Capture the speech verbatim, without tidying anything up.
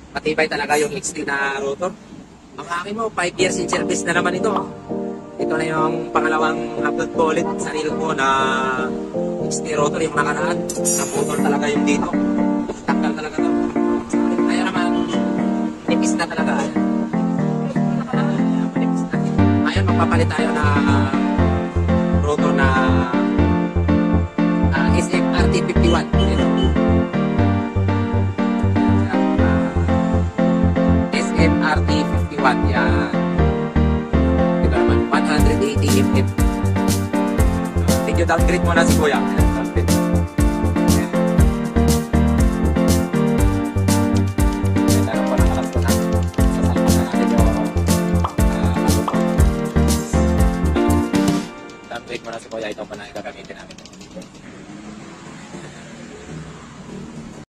Matibay talaga yung X T na rotor. Ang akin mo, five years in service na naman ito. Ito na yung pangalawang upload ko ulit sa reel ko na X T rotor yung nakaraan. Naputol talaga yung dito. Tanggal talaga to. Kaya naman, nipis na talaga. Ayun, magpapalit tayo na rotor na uh, S M R T fifty-one. Ito. S M R T fifty-one. Yan. Ito naman, one eighty F F. Video downgrade muna si Kuya.